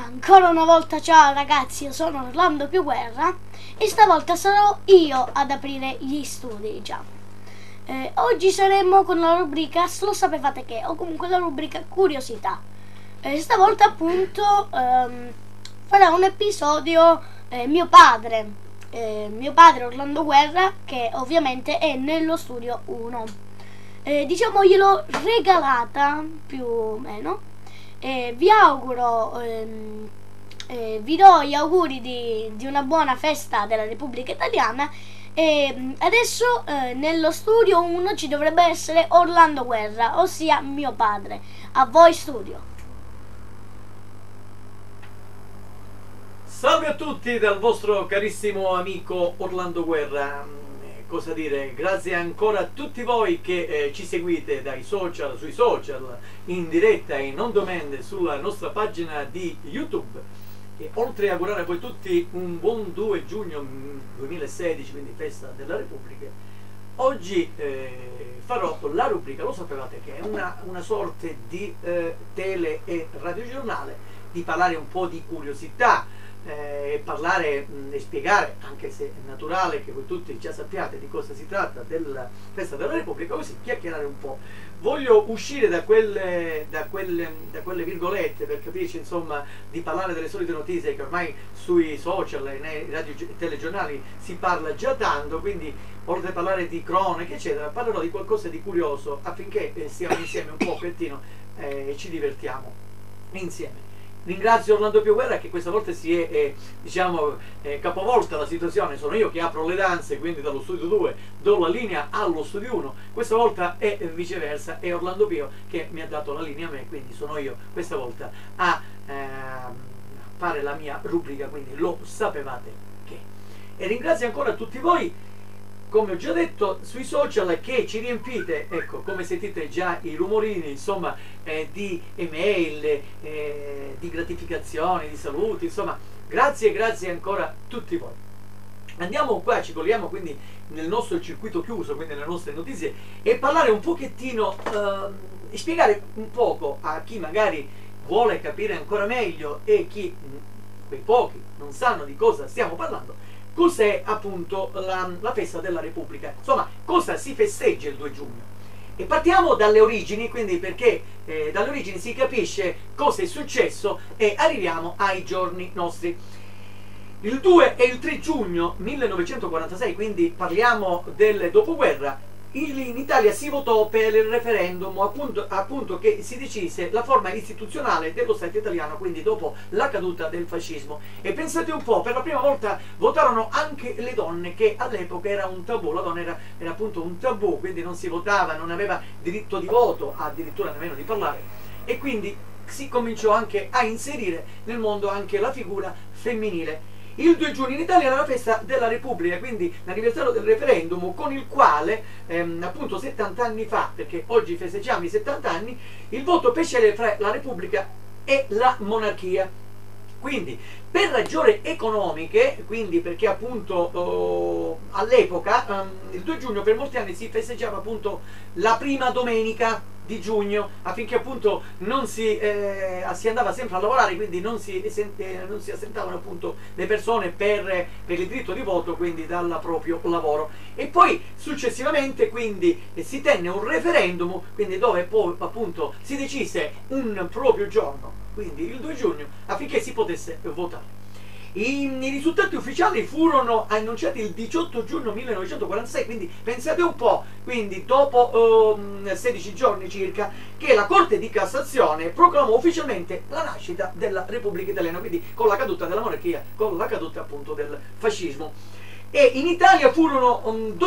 Ancora una volta ciao ragazzi, io sono Orlando Più Guerra e stavolta sarò io ad aprire gli studi, diciamo. Oggi saremo con la rubrica Lo sapevate che, o comunque la rubrica Curiosità. Stavolta appunto farà un episodio mio padre Orlando Guerra, che ovviamente è nello studio 1. Diciamo gliel'ho regalata più o meno. Vi auguro, vi do gli auguri di una buona festa della Repubblica Italiana. E adesso nello studio 1 ci dovrebbe essere Orlando Guerra, ossia mio padre. A voi studio. Salve a tutti dal vostro carissimo amico Orlando Guerra. Cosa dire? Grazie ancora a tutti voi che ci seguite dai social, sui social, in diretta e in on demand sulla nostra pagina di YouTube. E oltre a augurare a voi tutti un buon 2 giugno 2016, quindi festa della Repubblica, oggi farò la rubrica, lo sapevate che è una sorta di tele e radiogiornale, di parlare un po' di curiosità, parlare e spiegare, anche se è naturale che voi tutti già sappiate di cosa si tratta della festa della Repubblica, così chiacchierare un po'. Voglio uscire da quelle virgolette per capirci, insomma, di parlare delle solite notizie che ormai sui social e nei radio e telegiornali si parla già tanto, quindi oltre a parlare di cronache eccetera, parlerò di qualcosa di curioso affinché stiamo insieme un pochettino e ci divertiamo insieme. Ringrazio Orlando Più Guerra che questa volta si è capovolta la situazione. Sono io che apro le danze, quindi dallo studio 2 do la linea allo studio 1. Questa volta è viceversa, è Orlando Pio che mi ha dato la linea a me, quindi sono io questa volta a fare la mia rubrica, quindi lo sapevate che. E ringrazio ancora tutti voi, come ho già detto, sui social che ci riempite, ecco, come sentite già i rumorini, insomma, di email, di gratificazioni, di saluti, insomma, grazie ancora a tutti voi. Andiamo qua, ci colliamo quindi nel nostro circuito chiuso, quindi nelle nostre notizie, e parlare un pochettino, spiegare un poco a chi magari vuole capire ancora meglio e chi, quei pochi, non sanno di cosa stiamo parlando, cos'è appunto la festa della Repubblica, insomma cosa si festeggia il 2 giugno. E partiamo dalle origini, quindi perché dalle origini si capisce cosa è successo e arriviamo ai giorni nostri. Il 2 e il 3 giugno 1946, quindi parliamo del dopoguerra, in Italia si votò per il referendum appunto che si decise la forma istituzionale dello Stato italiano, quindi dopo la caduta del fascismo. E pensate un po', per la prima volta votarono anche le donne, che all'epoca era un tabù, la donna era appunto un tabù, quindi non si votava, non aveva diritto di voto, addirittura nemmeno di parlare, e quindi si cominciò anche a inserire nel mondo anche la figura femminile. Il 2 giugno in Italia era la festa della Repubblica, quindi l'anniversario del referendum con il quale, appunto 70 anni fa, perché oggi festeggiamo i 70 anni, il voto per scegliere fra la Repubblica e la monarchia. Quindi per ragioni economiche, quindi perché appunto all'epoca il 2 giugno per molti anni si festeggiava appunto la prima domenica di giugno, affinché appunto non si andava sempre a lavorare, quindi non si assentavano appunto le persone per il diritto di voto, quindi dal proprio lavoro. E poi successivamente quindi si tenne un referendum, quindi dove poi appunto si decise un proprio giorno, quindi il 2 giugno, affinché si potesse votare. I risultati ufficiali furono annunciati il 18 giugno 1946, quindi pensate un po', quindi dopo 16 giorni circa, che la Corte di Cassazione proclamò ufficialmente la nascita della Repubblica Italiana, quindi con la caduta della monarchia, con la caduta appunto del fascismo. E in Italia furono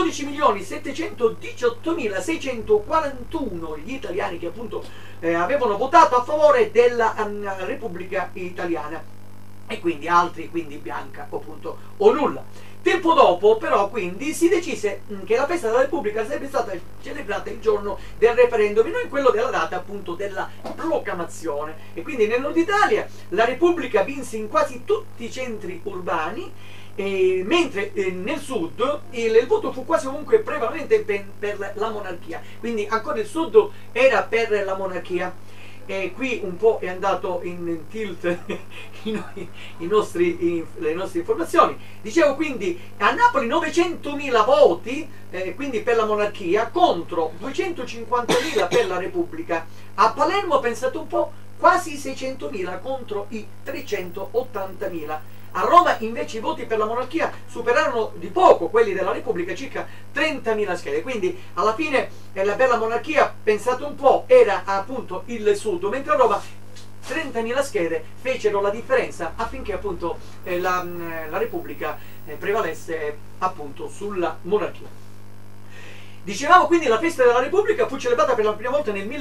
12.718.641 gli italiani che appunto avevano votato a favore della Repubblica Italiana, e quindi altri quindi bianca appunto o nulla. Tempo dopo però quindi si decise che la festa della Repubblica sarebbe stata celebrata il giorno del referendum e non quello della data appunto della proclamazione. E quindi nel nord Italia la Repubblica vinse in quasi tutti i centri urbani, mentre nel sud il voto fu quasi comunque prevalente per la monarchia, quindi ancora il sud era per la monarchia. e qui un po' è andato in tilt le nostre informazioni. Dicevo quindi a Napoli 900.000 voti, quindi per la monarchia, contro 250.000 per la Repubblica. A Palermo, pensate un po', quasi 600.000 contro i 380.000. A Roma invece i voti per la monarchia superarono di poco quelli della Repubblica, circa 30.000 schede, quindi alla fine per la monarchia, pensate un po', era appunto il sud, mentre a Roma 30.000 schede fecero la differenza affinché appunto la Repubblica prevalesse appunto sulla monarchia. Dicevamo quindi la festa della Repubblica fu celebrata per la prima volta nel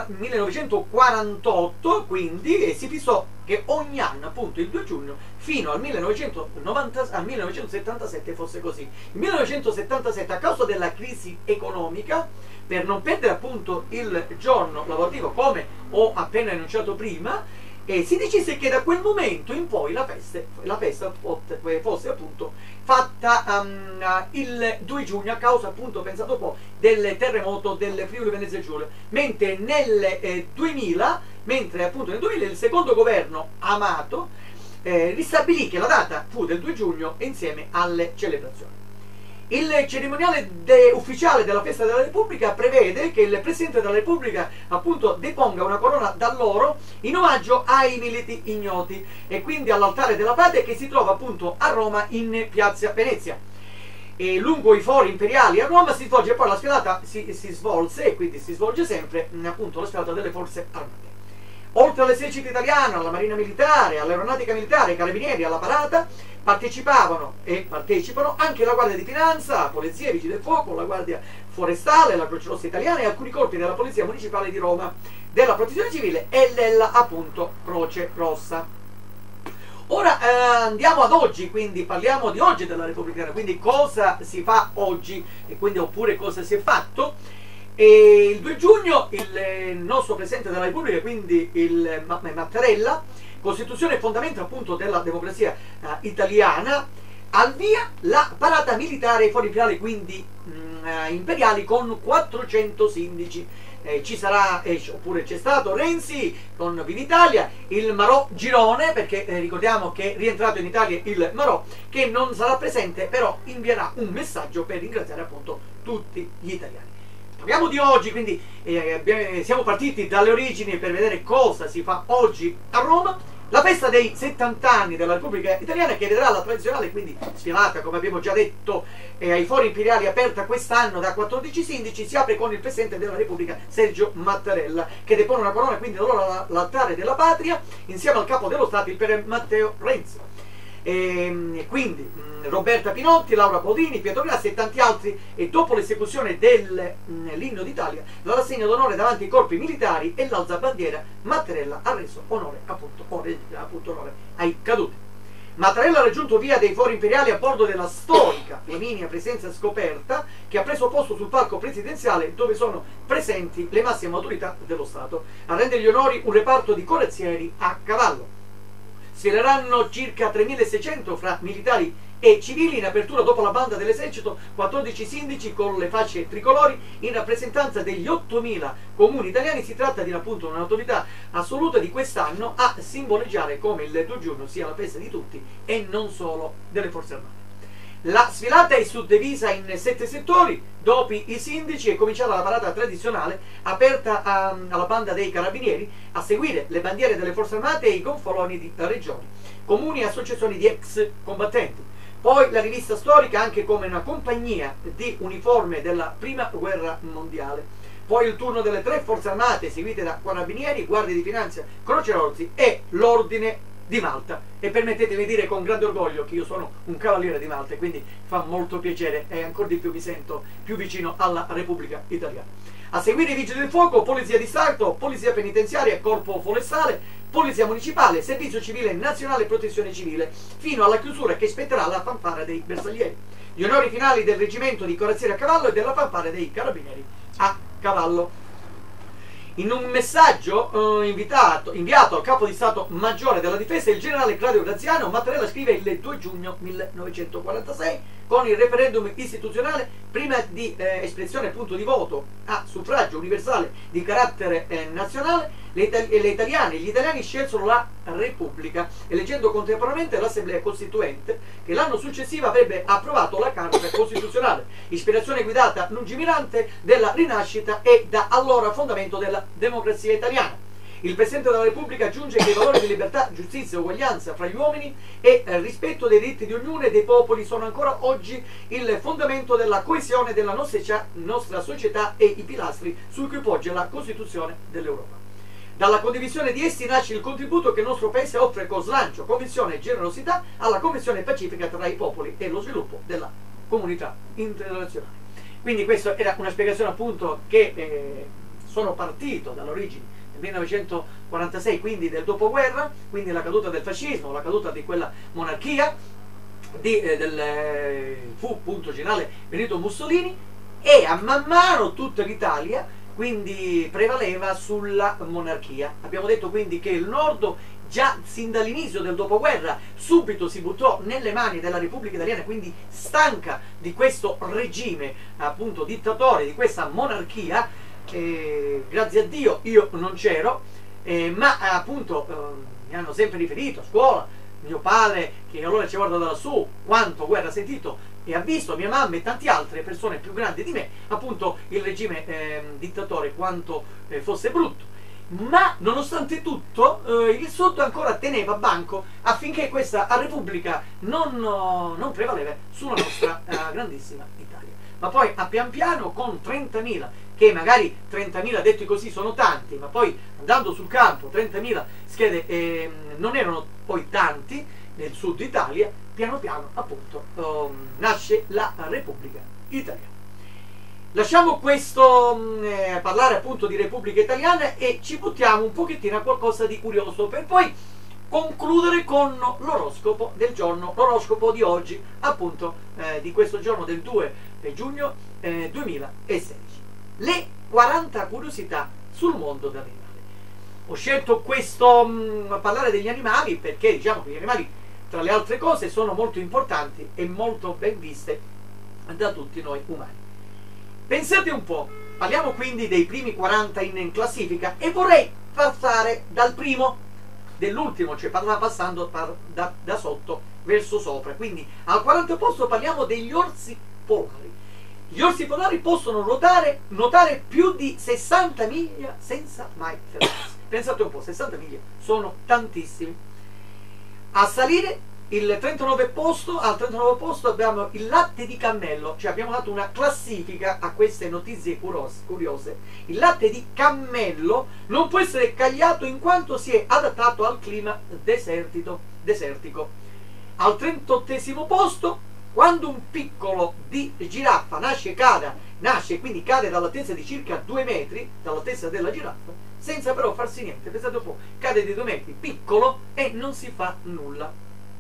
1948, quindi, e si fissò che ogni anno, appunto il 2 giugno, fino al 1977 fosse così. Il 1977, a causa della crisi economica, per non perdere appunto il giorno lavorativo, come ho appena enunciato prima, si decise che da quel momento in poi la festa fosse appunto fatta il 2 giugno a causa appunto, pensate un po', del terremoto del Friuli Venezia Giulia, mentre nel 2000 il secondo governo Amato ristabilì che la data fu del 2 giugno insieme alle celebrazioni. Il cerimoniale ufficiale della festa della Repubblica prevede che il Presidente della Repubblica appunto deponga una corona d'alloro in omaggio ai militi ignoti, e quindi all'altare della patria che si trova appunto a Roma in Piazza Venezia. E lungo i fori imperiali a Roma si svolge poi la sfilata, si svolse e quindi si svolge sempre appunto la sfilata delle forze armate. Oltre all'esercito italiano, alla marina militare, all'aeronautica militare, ai carabinieri, alla parata, partecipano anche la Guardia di Finanza, la Polizia, i Vigili del Fuoco, la Guardia Forestale, la Croce Rossa Italiana e alcuni corpi della Polizia Municipale di Roma, della Protezione Civile e della appunto Croce Rossa. Ora andiamo ad oggi, quindi parliamo di oggi della Repubblica, quindi cosa si fa oggi e quindi oppure cosa si è fatto. E il 2 giugno il nostro Presidente della Repubblica, quindi il Mattarella, Costituzione e fondamento appunto della democrazia italiana, al via la parata militare ai fori imperiali, quindi imperiali, con 400 sindaci. Ci sarà, oppure c'è stato Renzi con Viva Italia, il Marò Girone, perché ricordiamo che è rientrato in Italia il Marò, che non sarà presente, però invierà un messaggio per ringraziare appunto tutti gli italiani. Parliamo di oggi, quindi siamo partiti dalle origini per vedere cosa si fa oggi a Roma. La festa dei 70 anni della Repubblica Italiana, che vedrà la tradizionale quindi sfilata, come abbiamo già detto, ai fori imperiali, aperta quest'anno da 14 sindaci, si apre con il Presidente della Repubblica Sergio Mattarella, che depone una corona quindi all'altare della patria insieme al capo dello Stato, il Pier Matteo Renzi. Quindi Roberta Pinotti, Laura Paolini, Pietro Grassi e tanti altri, e dopo l'esecuzione dell'inno d'Italia, la rassegna d'onore davanti ai corpi militari e l'alzabandiera, Mattarella ha reso onore appunto onore ai caduti. Mattarella ha raggiunto via dei fori imperiali a bordo della storica Flaminia Presenza Scoperta, che ha preso posto sul palco presidenziale, dove sono presenti le massime autorità dello Stato. A rendere gli onori un reparto di corazzieri a cavallo. Sfileranno circa 3.600 fra militari e civili. In apertura, dopo la banda dell'esercito, 14 sindaci con le fasce tricolori in rappresentanza degli 8.000 comuni italiani. Si tratta di appunto un'autorità assoluta di quest'anno a simboleggiare come il 2 giugno sia la festa di tutti e non solo delle forze armate. La sfilata è suddivisa in 7 settori. Dopo i sindaci è cominciata la parata tradizionale aperta alla banda dei carabinieri, a seguire le bandiere delle forze armate e i gonfaloni di regioni, comuni e associazioni di ex combattenti. Poi la rivista storica, anche come una compagnia di uniforme della prima guerra mondiale. Poi il turno delle 3 forze armate, seguite da carabinieri, guardie di finanza, Croce Rossa e l'Ordine di Malta. E permettetemi di dire con grande orgoglio che io sono un cavaliere di Malta, e quindi fa molto piacere e ancora di più mi sento più vicino alla Repubblica Italiana. A seguire i Vigili del Fuoco, Polizia di Stato, Polizia Penitenziaria, Corpo Forestale, Polizia Municipale, Servizio Civile Nazionale e Protezione Civile, fino alla chiusura che spetterà la fanfara dei bersaglieri. Gli onori finali del reggimento di corazzieri a cavallo e della fanfara dei carabinieri a cavallo. In un messaggio inviato al capo di Stato Maggiore della Difesa, il generale Claudio Graziano, Mattarella scrive il 2 giugno 1946, con il referendum istituzionale, prima di espressione appunto di voto a suffragio universale di carattere nazionale, gli italiani scelsero la Repubblica, eleggendo contemporaneamente l'Assemblea Costituente, che l'anno successivo avrebbe approvato la Carta Costituzionale, ispirazione guidata lungimirante della rinascita e da allora fondamento della democrazia italiana. Il Presidente della Repubblica aggiunge che i valori di libertà, giustizia, uguaglianza fra gli uomini e rispetto dei diritti di ognuno e dei popoli sono ancora oggi il fondamento della coesione della nostra società e i pilastri su cui poggia la Costituzione dell'Europa. Dalla condivisione di essi nasce il contributo che il nostro Paese offre con slancio, convinzione e generosità alla Convenzione pacifica tra i popoli e lo sviluppo della comunità internazionale. Quindi questa era una spiegazione appunto che sono partito dall'origine 1946, quindi del dopoguerra, quindi la caduta del fascismo, la caduta di quella monarchia, fu appunto generale Benito Mussolini, e a man mano tutta l'Italia quindi prevaleva sulla monarchia. Abbiamo detto quindi che il nord già sin dall'inizio del dopoguerra subito si buttò nelle mani della Repubblica Italiana, quindi stanca di questo regime appunto dittatore, di questa monarchia. Grazie a Dio io non c'ero, ma appunto mi hanno sempre riferito a scuola, mio padre che allora ci guarda da lassù, quanto guerra ha sentito e ha visto, mia mamma e tante altre persone più grandi di me, appunto il regime dittatore quanto fosse brutto. Ma nonostante tutto il Sud ancora teneva banco affinché questa Repubblica non prevaleva sulla nostra grandissima Italia. Ma poi a pian piano con 30.000, che magari 30.000 detti così sono tanti, ma poi andando sul campo 30.000 schede non erano poi tanti nel Sud Italia, piano piano appunto nasce la Repubblica Italiana. Lasciamo questo parlare appunto di Repubblica Italiana e ci buttiamo un pochettino a qualcosa di curioso per poi concludere con l'oroscopo del giorno, l'oroscopo di oggi, appunto di questo giorno del 2 giugno 2016. Le 40 curiosità sul mondo dell'animale. Ho scelto questo parlare degli animali perché diciamo che gli animali, tra le altre cose, sono molto importanti e molto ben viste da tutti noi umani. Pensate un po', parliamo quindi dei primi 40 in classifica e vorrei passare dal primo, dell'ultimo, cioè passando da sotto verso sopra. Quindi al 40 posto parliamo degli orsi polari. Gli orsi polari possono nuotare più di 60 miglia senza mai fermarsi. Pensate un po', 60 miglia sono tantissimi. A salire al 39 posto abbiamo il latte di cammello, cioè abbiamo dato una classifica a queste notizie curiose. Il latte di cammello non può essere cagliato in quanto si è adattato al clima desertico. Al 38esimo posto, quando un piccolo di giraffa nasce quindi cade dall'altezza di circa 2 metri dall'altezza della giraffa, senza però farsi niente. Pensate un po', cade di 2 metri, piccolo, e non si fa nulla.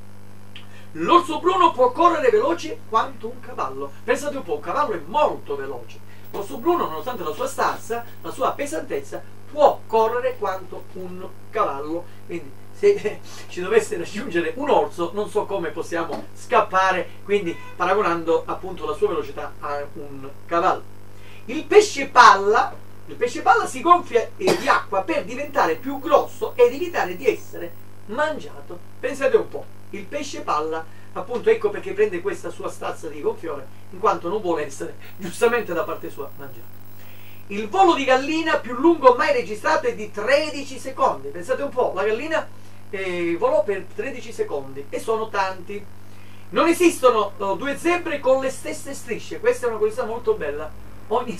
L'orso bruno può correre veloce quanto un cavallo. Pensate un po', un cavallo è molto veloce. L'orso bruno, nonostante la sua stazza, la sua pesantezza, può correre quanto un cavallo. Quindi se ci dovesse raggiungere un orso, non so come possiamo scappare, quindi paragonando appunto la sua velocità a un cavallo. Il pesce palla si gonfia di acqua per diventare più grosso ed evitare di essere mangiato. Pensate un po', il pesce palla, appunto, ecco perché prende questa sua stazza di gonfiore, in quanto non vuole essere giustamente da parte sua mangiato. Il volo di gallina più lungo mai registrato è di 13 secondi. Pensate un po', la gallina volò per 13 secondi e sono tanti. Non esistono due zebre con le stesse strisce. Questa è una curiosità molto bella. Ogni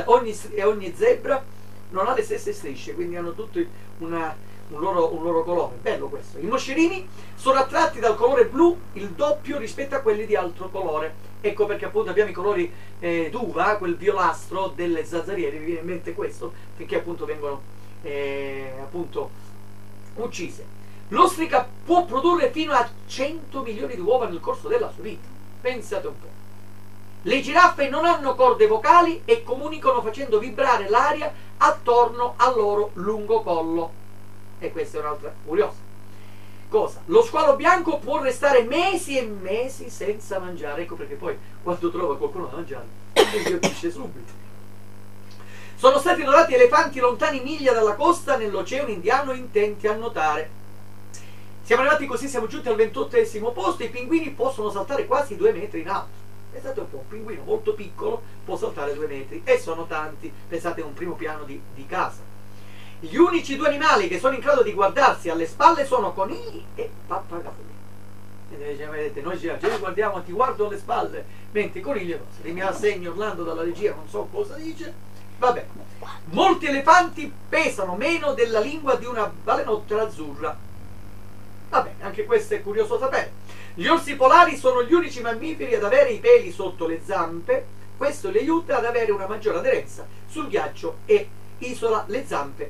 zebra non ha le stesse strisce, quindi hanno tutti un loro colore. Bello questo. I moscerini sono attratti dal colore blu il doppio rispetto a quelli di altro colore. Ecco perché appunto abbiamo i colori d'uva, quel violastro delle zazzariere, mi viene in mente questo, finché appunto vengono appunto uccise. L'ostrica può produrre fino a 100 milioni di uova nel corso della sua vita. Pensate un po'. Le giraffe non hanno corde vocali e comunicano facendo vibrare l'aria attorno al loro lungo collo. E questa è un'altra curiosa cosa. Lo squalo bianco può restare mesi e mesi senza mangiare. Ecco perché poi quando trova qualcuno da mangiare inghiottissisce subito. Sono stati stati notati elefanti lontani miglia dalla costa nell'Oceano Indiano intenti a nuotare. Siamo arrivati così, siamo giunti al 28esimo posto. I pinguini possono saltare quasi 2 metri in alto. Pensate un po', un pinguino molto piccolo può saltare 2 metri e sono tanti. Pensate a un primo piano di casa. Gli unici 2 animali che sono in grado di guardarsi alle spalle sono conigli e pappagalli. Vedete, noi ci guardiamo, ti guardo alle spalle, mentre i conigli no. Se mi assegno Orlando dalla regia, non so cosa dice. Vabbè, molti elefanti pesano meno della lingua di una balenottera azzurra. Vabbè, anche questo è curioso sapere. Gli orsi polari sono gli unici mammiferi ad avere i peli sotto le zampe. Questo li aiuta ad avere una maggiore aderenza sul ghiaccio e isola le zampe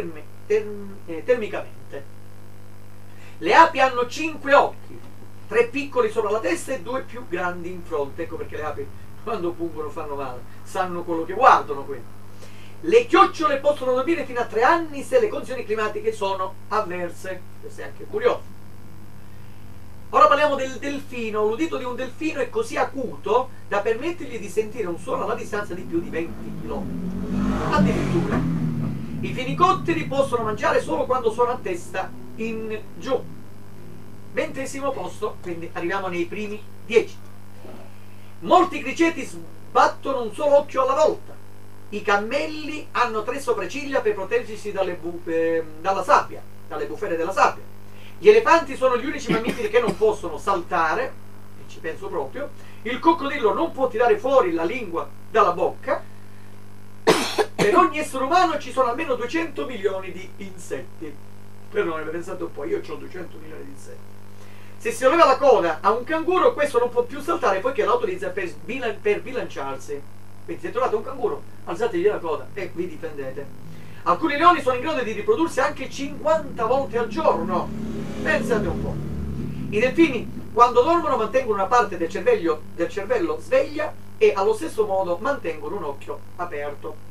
termicamente. Le api hanno 5 occhi, 3 piccoli sopra la testa e 2 più grandi in fronte. Ecco perché le api quando pungono fanno male, sanno quello che guardano. Quindi le chiocciole possono dormire fino a 3 anni se le condizioni climatiche sono avverse. Questo è anche curioso. Ora parliamo del delfino. L'udito di un delfino è così acuto da permettergli di sentire un suono alla distanza di più di 20 km. Addirittura i fenicotteri possono mangiare solo quando sono a testa in giù. 20esimo posto, quindi arriviamo nei primi 10. Molti criceti sbattono un solo occhio alla volta. I cammelli hanno 3 sopracciglia per proteggersi dalla sabbia, dalle bufere della sabbia. Gli elefanti sono gli unici mammiferi che non possono saltare, e ci penso proprio. Il coccodrillo non può tirare fuori la lingua dalla bocca. Per ogni essere umano ci sono almeno 200 milioni di insetti. Per noi, pensate un po', io ho 200 milioni di insetti. Se si leva la coda a un canguro, questo non può più saltare poiché la utilizza per bilanciarsi. Quindi se trovate un canguro, alzategli la coda e vi difendete. Alcuni leoni sono in grado di riprodursi anche 50 volte al giorno. Pensate un po'. I delfini, quando dormono, mantengono una parte del cervello sveglia e allo stesso modo mantengono un occhio aperto.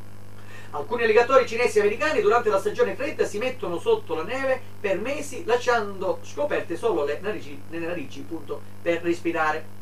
Alcuni alligatori cinesi e americani durante la stagione fredda si mettono sotto la neve per mesi, lasciando scoperte solo le narici appunto, per respirare.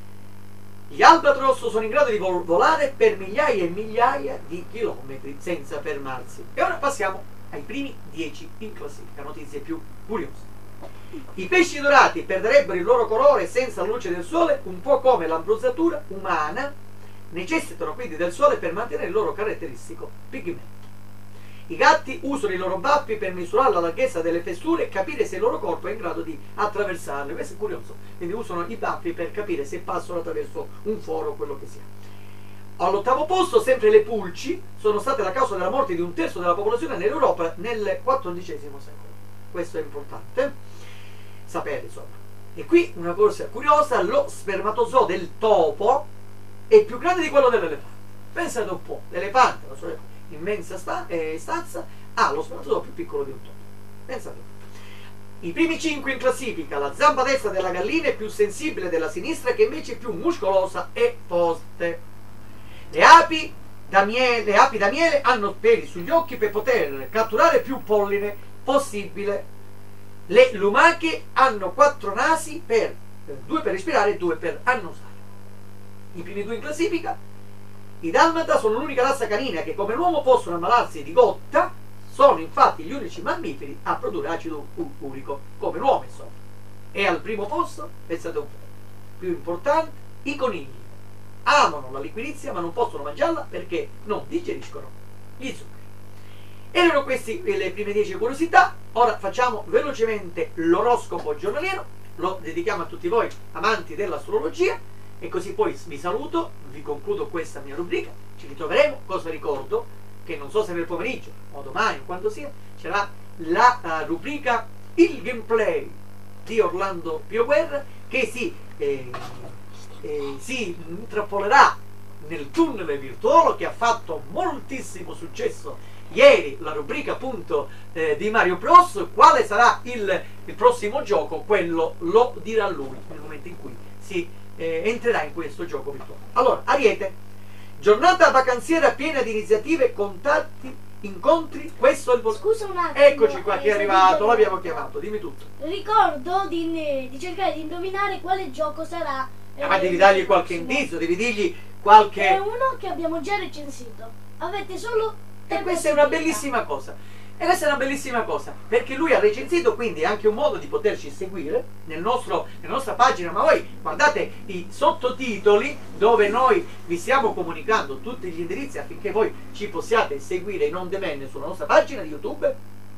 Gli albatros sono in grado di volare per migliaia e migliaia di chilometri senza fermarsi. E ora passiamo ai primi 10 in classifica, notizie più curiose. I pesci dorati perderebbero il loro colore senza la luce del sole, un po' come l'ambrosatura umana, necessitano quindi del sole per mantenere il loro caratteristico pigmento. I gatti usano i loro baffi per misurare la larghezza delle fessure e capire se il loro corpo è in grado di attraversarle. Questo è curioso. Quindi usano i baffi per capire se passano attraverso un foro o quello che sia. All'8° posto, sempre le pulci sono state la causa della morte di 1/3 della popolazione nell'Europa nel XIV secolo. Questo è importante sapere, insomma. E qui una cosa curiosa: lo spermatozoo del topo è più grande di quello dell'elefante. Pensate un po', l'elefante, la sua immensa stazza, ha lo spermatozoo più piccolo di un topo. Pensate un po'. I primi 5 in classifica: la zampa destra della gallina è più sensibile della sinistra, che invece è più muscolosa e forte. Le api da miele hanno peli sugli occhi per poter catturare più polline possibile. Le lumache hanno 4 nasi, 2 per respirare e 2 per annusare. I primi 2 in classifica: i dalmata sono l'unica razza canina che come l'uomo possono ammalarsi di gotta, sono infatti gli unici mammiferi a produrre acido urico, come l'uomo insomma. E al primo posto, pensate un po', più importante, i conigli. Amano la liquirizia ma non possono mangiarla perché non digeriscono gli zuccheri. Erano queste le prime 10 curiosità. Ora facciamo velocemente l'oroscopo giornaliero, lo dedichiamo a tutti voi amanti dell'astrologia e così poi vi saluto, vi concludo questa mia rubrica. Ci ritroveremo, cosa ricordo, che non so se nel pomeriggio o domani o quando sia, c'era la rubrica Il Gameplay di Orlando Pioguerra, che si intrappolerà nel tunnel virtuolo che ha fatto moltissimo successo ieri, la rubrica appunto di Mario Bros. Quale sarà il prossimo gioco, quello lo dirà lui nel momento in cui si entrerà in questo gioco virtuale. Allora, Ariete, giornata vacanziera piena di iniziative, contatti, incontri. Questo è il vostro. Scusa un attimo. Eccoci qua, chi è arrivato, l'abbiamo chiamato, dimmi tutto. Ricordo di cercare di indovinare quale gioco sarà. Ma devi dargli qualche indizio, devi dirgli qualche. È uno che abbiamo già recensito. avete solo E questa è una bellissima cosa. E questa è una bellissima cosa, perché lui ha recensito, quindi è anche un modo di poterci seguire nella nostra pagina, ma voi guardate i sottotitoli dove noi vi stiamo comunicando tutti gli indirizzi affinché voi ci possiate seguire in on demand sulla nostra pagina di YouTube,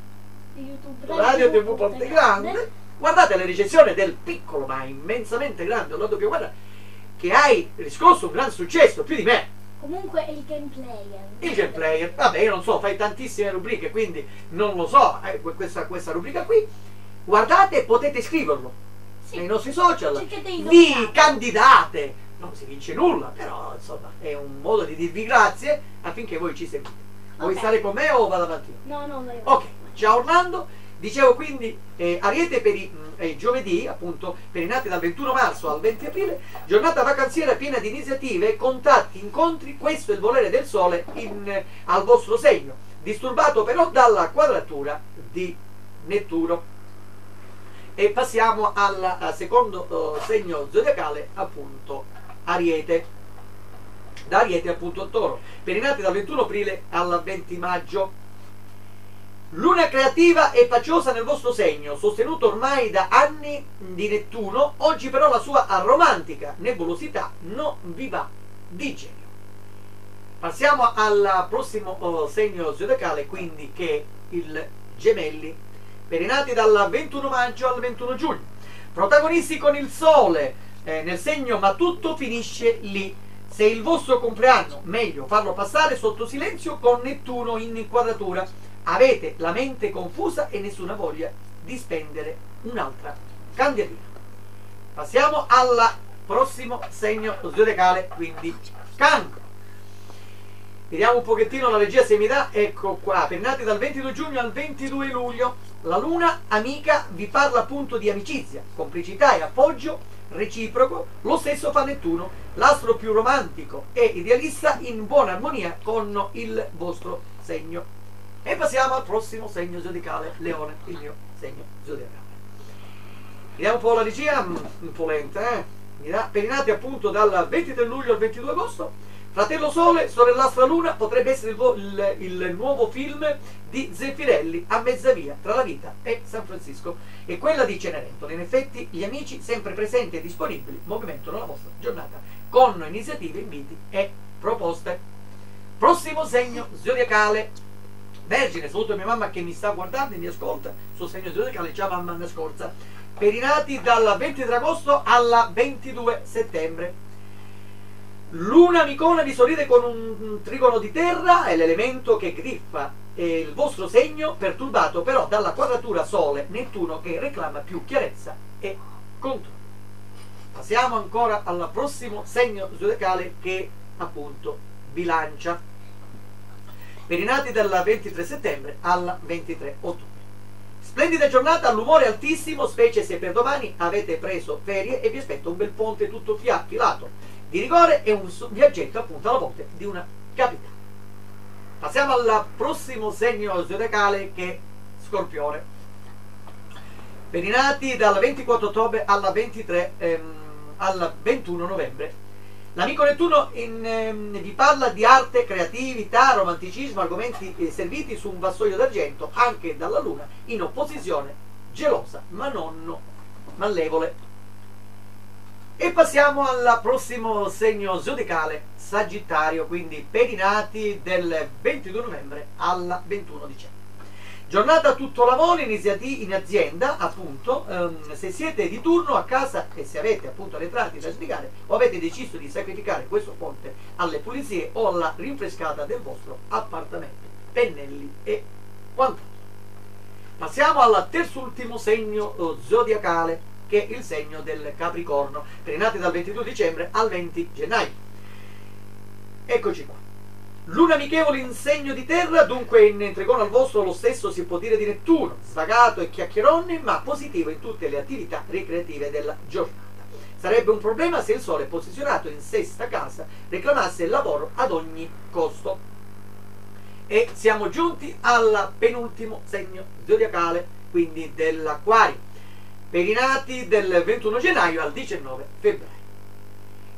Radio TV Ponte Grande. Guardate la recensione del piccolo ma immensamente grande Orlando Guerra, che hai riscosso un gran successo, più di me. Comunque il gameplay. Il gameplayer, vabbè, io non so, fai tantissime rubriche, quindi non lo so, questa rubrica qui. Guardate, potete scriverlo nei nostri social, vi candidate, non si vince nulla, però insomma è un modo di dirvi grazie affinché voi ci seguite. Vuoi stare con me o vado avanti? No, vai. Ok, ciao Orlando. Dicevo quindi, Ariete per i giovedì, appunto, per i nati dal 21 marzo al 20 aprile, giornata vacanziera piena di iniziative, contatti, incontri, questo è il volere del sole al vostro segno, disturbato però dalla quadratura di Nettuno. E passiamo al secondo segno zodiacale, appunto, Ariete. Da Ariete appunto il Toro, per i nati dal 21 aprile al 20 maggio. Luna creativa e paciosa nel vostro segno, sostenuto ormai da anni di Nettuno, oggi però la sua romantica nebulosità non vi va di genio. Passiamo al prossimo segno zodiacale, quindi, che è il Gemelli, per i nati dal 21 maggio al 21 giugno. Protagonisti con il Sole nel segno, ma tutto finisce lì. Se il vostro compleanno, meglio farlo passare sotto silenzio con Nettuno in quadratura. Avete la mente confusa e nessuna voglia di spendere un'altra candelina. Passiamo al prossimo segno zodiacale, quindi Cancro. Vediamo un pochettino la regia se mi dà. Ecco qua, per i nati dal 22 giugno al 22 luglio, la luna amica vi parla appunto di amicizia, complicità e appoggio reciproco. Lo stesso fa Nettuno, l'astro più romantico e idealista, in buona armonia con il vostro segno. E passiamo al prossimo segno zodiacale, Leone, il mio segno zodiacale. Vediamo un po' la regia, un po' lenta, per i nati appunto dal 23 luglio al 22 agosto, Fratello Sole, sorellastra Luna, potrebbe essere il nuovo film di Zeffirelli, A mezza via tra la vita e San Francisco, e quella di Cenerentola. In effetti gli amici sempre presenti e disponibili movimentano la vostra giornata con iniziative, inviti e proposte. Prossimo segno zodiacale, Vergine. Saluto mia mamma che mi sta guardando e mi ascolta, suo segno zodiacale, ciao mamma, anno scorsa. Per i nati dal 23 agosto al 22 settembre. Luna amicona vi sorride con un trigono di terra, è l'elemento che griffa il vostro segno, perturbato però dalla quadratura Sole Nettuno che reclama più chiarezza e controllo. Passiamo ancora al prossimo segno zodiacale, che è appunto Bilancia. Per i nati dal 23 settembre al 23 ottobre. Splendida giornata, all'umore altissimo, specie se per domani avete preso ferie e vi aspetta un bel ponte tutto filato di rigore e un viaggetto appunto alla volta di una capitale. Passiamo al prossimo segno zodiacale, che è Scorpione. Per i nati dal 24 ottobre al 21 novembre. L'amico Nettuno vi parla di arte, creatività, romanticismo, argomenti serviti su un vassoio d'argento, anche dalla Luna, in opposizione, gelosa ma non malevole. E passiamo al prossimo segno zodiacale, Sagittario, quindi per i nati del 22 novembre al 21 dicembre. Giornata tutto lavoro in azienda, appunto, se siete di turno a casa e se avete appunto le entrate da sbrigare o avete deciso di sacrificare questo ponte alle pulizie o alla rinfrescata del vostro appartamento, pennelli e quant'altro. Passiamo al terzultimo segno zodiacale, che è il segno del Capricorno, per i nati dal 22 dicembre al 20 gennaio. Eccoci qua. Luna amichevole in segno di terra, dunque in trigono al vostro lo stesso si può dire di Nettuno, svagato e chiacchierone, ma positivo in tutte le attività ricreative della giornata. Sarebbe un problema se il Sole, posizionato in sesta casa, reclamasse il lavoro ad ogni costo. E siamo giunti al penultimo segno zodiacale, quindi dell'Acquario, per i nati del 21 gennaio al 19 febbraio.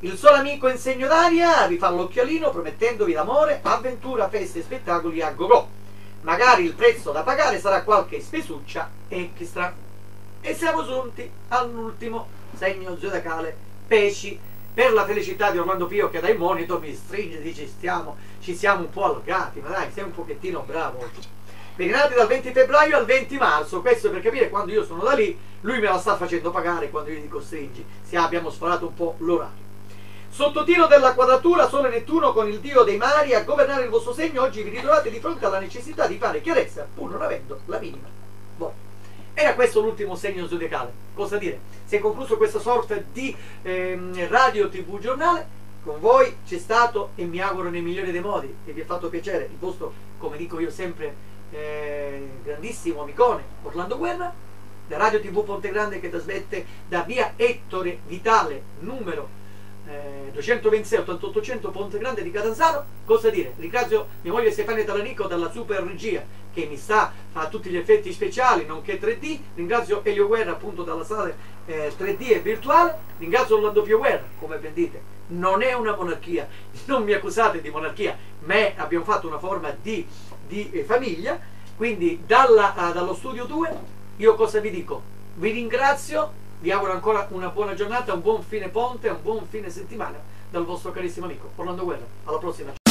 Il solo amico in segno d'aria vi fa l'occhiolino promettendovi l'amore, avventura, feste e spettacoli a go-go. Magari il prezzo da pagare sarà qualche spesuccia extra. E siamo giunti all'ultimo segno zodiacale, pesci. Per la felicità di Orlando Pio che dai monitor mi stringe e dice ci siamo un po' allargati, ma dai, sei un pochettino bravo oggi. Per i nati dal 20 febbraio al 20 marzo, questo per capire quando io sono da lì, lui me la sta facendo pagare quando io gli dico stringi, abbiamo sforato un po' l'orario. Sottotitolo della quadratura, Sole e Nettuno con il dio dei mari a governare il vostro segno, oggi vi ritrovate di fronte alla necessità di fare chiarezza, pur non avendo la minima voglia. Era questo l'ultimo segno zodiacale. Cosa dire? Si è concluso questa sorta di radio tv giornale. Con voi c'è stato, e mi auguro nei migliori dei modi, che vi è fatto piacere, il vostro, come dico io sempre, grandissimo amicone Orlando Guerra, da Radio TV Ponte Grande che trasmette da via Ettore Vitale numero 226 8800 Ponte Grande di Catanzaro. Cosa dire? Ringrazio mia moglie Stefania Talanico dalla super regia che mi fa tutti gli effetti speciali nonché 3D. Ringrazio Elio Guerra appunto dalla sala 3D e virtuale. Ringrazio Orlando Pio Guerra, come ben dite non è una monarchia, non mi accusate di monarchia, ma abbiamo fatto una forma di famiglia. Quindi dallo studio 2 io cosa vi dico? Vi ringrazio. Vi auguro ancora una buona giornata, un buon fine ponte, un buon fine settimana dal vostro carissimo amico Orlando Guerra. Alla prossima.